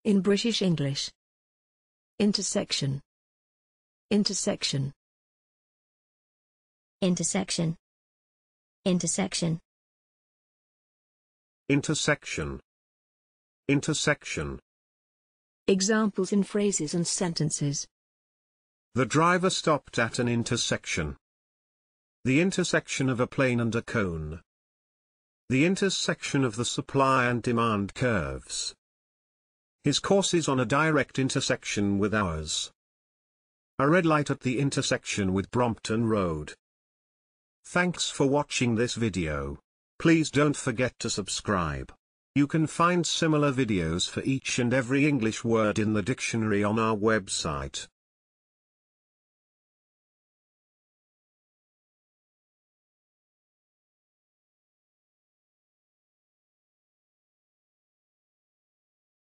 In British English. Intersection. Intersection. Intersection. Intersection. Intersection. Intersection. Examples in phrases and sentences. The driver stopped at an intersection. The intersection of a plane and a cone. The intersection of the supply and demand curves. His course is on a direct intersection with ours. A red light at the intersection with Brompton Road. Thanks for watching this video. Please don't forget to subscribe. You can find similar videos for each and every English word in the dictionary on our website.